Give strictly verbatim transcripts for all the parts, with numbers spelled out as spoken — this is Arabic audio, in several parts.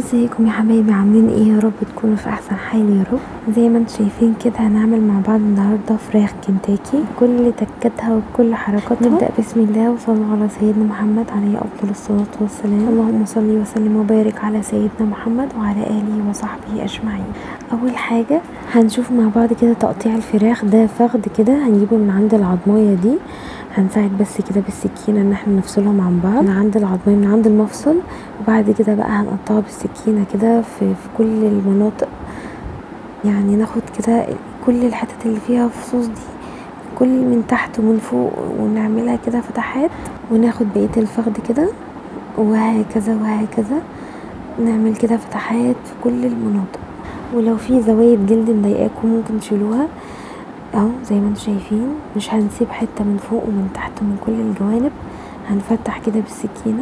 ازيكم يا حبايبي، عاملين ايه؟ يا رب تكونوا في احسن حال يا رب. زي ما انتم شايفين كده هنعمل مع بعض النهارده فراخ كنتاكي بكل تكاتها وبكل حركاتها. نبدا بسم الله وصلوا على سيدنا محمد عليه افضل الصلاه والسلام. اللهم صل وسلم وبارك على سيدنا محمد وعلى اله وصحبه اجمعين. اول حاجه هنشوف مع بعض كده تقطيع الفراخ. ده فخد كده هنجيبه من عند العضمايه دي، هنساعد بس كده بالسكينه ان احنا نفصلهم عن بعض من عند العضمايه من عند المفصل، وبعد كده بقى هنقطعها بالسكينه كده في, في كل المناطق. يعني ناخد كده كل الحتت اللي فيها فصوص دي كل من تحت ومن فوق ونعملها كده فتحات، وناخد بقيه الفخد كده وهكذا وهكذا نعمل كده فتحات في كل المناطق. ولو في زوايد جلد مضايقاكم ممكن تشيلوها اهو زي ما انتم شايفين. مش هنسيب حته من فوق ومن تحت ومن كل الجوانب، هنفتح كده بالسكينه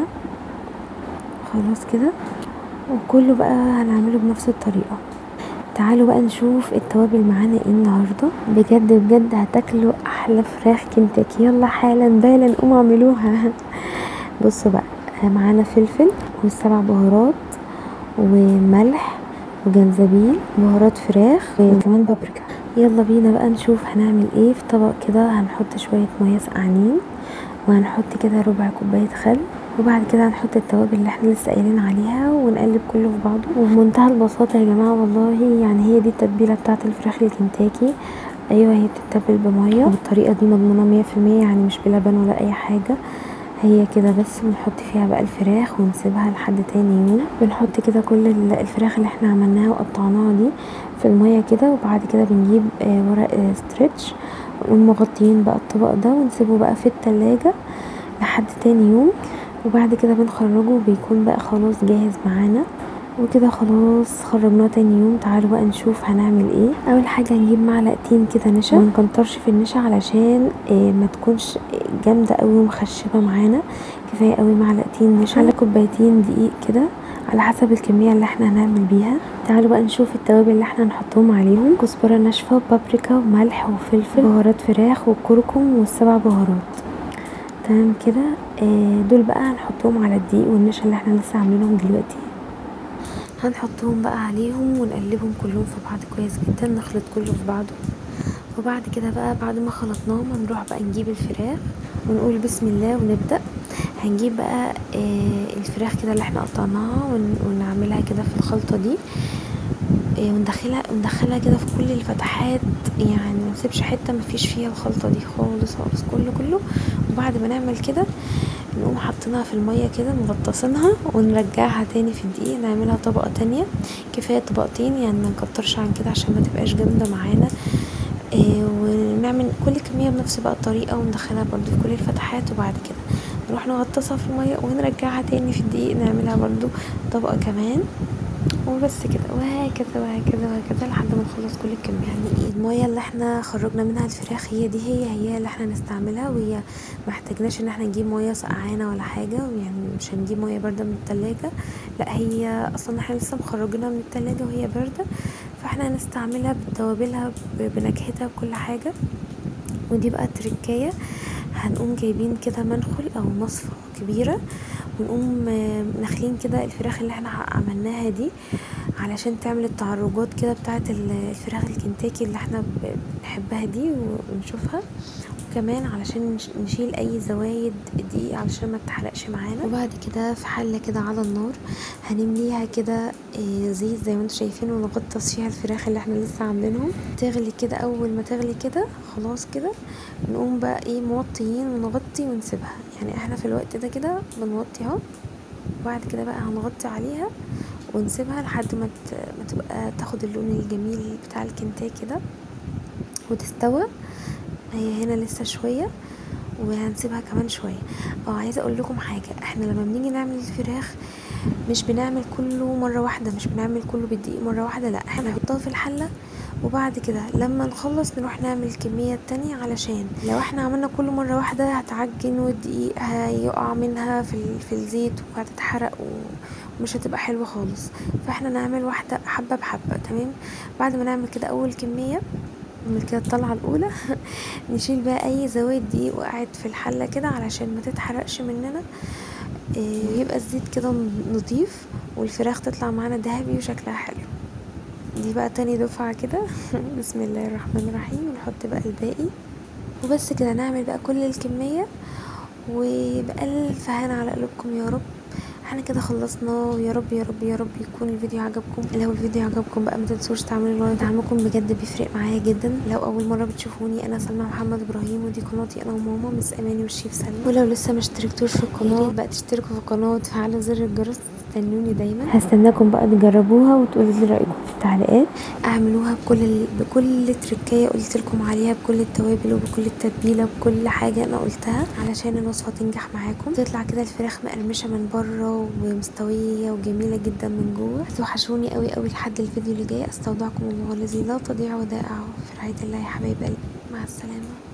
خلاص كده. وكله بقى هنعمله بنفس الطريقه. تعالوا بقى نشوف التوابل معانا ايه النهارده. بجد بجد هتاكلوا احلى فراخ كنتاكي. يلا حالا بالا قوموا اعملوها. بصوا بقى، معانا فلفل والسبع بهارات وملح وجنزبيل بهارات فراخ وكمان بابريكا. يلا بينا بقى نشوف هنعمل ايه. في طبق كده هنحط شويه ميه سقعانين، وهنحط كده ربع كوبايه خل، وبعد كده هنحط التوابل اللي احنا لسه قايلين عليها ونقلب كله في بعضه. وبمنتهى البساطه يا جماعه والله، يعني هي دي التتبيله بتاعه الفراخ الكنتاكي. ايوه هي بتتبل بميه، والطريقه دي مضمونه مية في المية، يعني مش بلبن ولا اي حاجه. هي كده بس. بنحط فيها بقى الفراخ ونسيبها لحد تاني يوم. بنحط كده كل الفراخ اللي احنا عملناها وقطعناها دي في الميه كده، وبعد كده بنجيب ورق ستريتش ونقوم مغطيين بقى الطبق ده ونسيبه بقى في التلاجة لحد تاني يوم. وبعد كده بنخرجه بيكون بقى خلاص جاهز معانا. وكده خلاص خرجناه تاني يوم. تعالوا بقى نشوف هنعمل ايه. اول حاجه هنجيب معلقتين كده نشا، ما نكترش في النشا علشان إيه ما تكونش جامده قوي ومخشبه معانا. كفايه قوي معلقتين نشا على كوبايتين دقيق كده على حسب الكميه اللي احنا هنعمل بيها. تعالوا بقى نشوف التوابل اللي احنا هنحطهم عليهم. كزبره ناشفه وبابريكا وملح وفلفل بهارات فراخ والكركم والسبع بهارات. تمام كده. آه دول بقى هنحطهم على الدقيق والنشا اللي احنا لسه عاملينهم دلوقتي. هنحطهم بقى عليهم ونقلبهم كلهم في بعض كويس جدا، نخلط كله في بعضه. وبعد كده بقى بعد ما خلطناهم هنروح بقى نجيب الفراخ ونقول بسم الله ونبدأ. هنجيب بقى آه الفراخ كده اللي احنا قطعناها ونعملها كده في الخلطة دي، آه وندخلها وندخلها كده في كل الفتحات، يعني ما نسيبش حته ما فيش فيها الخلطه دي خالص خالص كله كله. وبعد ما نعمل كده نقوم حاطينها في الميه كده مغطسينها ونرجعها تاني في الدقيق، نعملها طبقه تانية. كفايه طبقتين يعني ما نكترش عن كده عشان ما تبقاش جامده معانا. آه ونعمل كل كميه بنفس بقى الطريقه وندخلها برضو في كل الفتحات. وبعد كده نروح نغطسها في الميه ونرجعها تاني في الدقيق، نعملها برضو طبقه كمان. وبس كده وهكذا وهكذا وهكذا لحد ما نخلص كل الكميه. يعني الميه اللي احنا خرجنا منها الفراخ هي دي هي هي اللي احنا نستعملها، وهي ما احتاجناش ان احنا نجيب ميه سقعانه ولا حاجه، يعني مش هنجيب ميه بارده من التلاجة. لا هي اصلا احنا لسه مخرجينها من التلاجة وهي بارده، فاحنا هنستعملها بتوابلها بنكهتها بكل حاجه. ودي بقى التركايه. هنقوم جايبين كده منخل او مصفى كبيره ونقوم نخلين كده الفراخ اللي احنا عملناها دي علشان تعمل التعرجات كده بتاعه الفراخ الكنتاكي اللي احنا بنحبها دي ونشوفها، وكمان علشان نشيل اي زوايد دي علشان ما تحرقش معانا. وبعد كده في حله كده على النار هنمليها كده زيت زي ما انتم شايفين، ونغطس فيها الفراخ اللي احنا لسه عاملينهم تغلي كده. اول ما تغلي كده خلاص كده نقوم بقى ايه موطيين ونغطي ونسيبها. يعني احنا في الوقت ده كده بنوطي اهو، وبعد كده بقى هنغطي عليها ونسيبها لحد ما ما تبقى تاخد اللون الجميل بتاع الكنتاكي ده وتستوى. هي هنا لسه شويه وهنسيبها كمان شويه. اه عايزه اقول لكم حاجه، احنا لما بنيجي نعمل الفراخ مش بنعمل كله مره واحده، مش بنعمل كله بالدقيق مره واحده، لا احنا بنحطها في الحله وبعد كده لما نخلص نروح نعمل الكميه التانية، علشان لو احنا عملنا كله مره واحده هتعجن والدقيق هيقع منها في في الزيت وهتتحرق ومش هتبقى حلوه خالص. فاحنا نعمل واحده حبه بحبه. تمام. بعد ما نعمل كده اول كميه نعمل كده الطلعه الاولى نشيل بقى اي زوايد دي وقعت في الحله كده علشان ما تتحرقش مننا، ويبقى الزيت كده نضيف. والفراخ تطلع معانا ذهبي وشكلها حلو. دي بقى تاني دفعة كده. بسم الله الرحمن الرحيم. ونحط بقى الباقي وبس كده. نعمل بقى كل الكمية وبألف هنا على قلوبكم يا رب. احنا كده خلصنا، ويا رب يا رب يا رب يكون الفيديو عجبكم. لو الفيديو عجبكم بقى ما تنسوش تعملوا لايك، دعمكم بجد بيفرق معايا جدا. لو اول مره بتشوفوني انا سلمى محمد ابراهيم، ودي قناتي انا وماما مس اماني والشيف سلمى. ولو لسه ما اشتركتوش في القناه بقى تشتركوا في القناه وتفعلوا زر الجرس، استنوني دايما. هستناكم بقى تجربوها وتقولوا لي رايكم في التعليقات. اعملوها بكل ال... بكل تركايه قلت لكم عليها، بكل التوابل وبكل التتبيله وبكل حاجه انا قلتها علشان الوصفه تنجح معاكم. تطلع كده الفراخ مقرمشه من بره ومستويه وجميله جدا من جوه. توحشوني قوي قوي. لحد الفيديو اللي جاي استودعكم الله الذي لا تضيع ودائعه في رعايه الله يا حبايب قلبي. مع السلامه.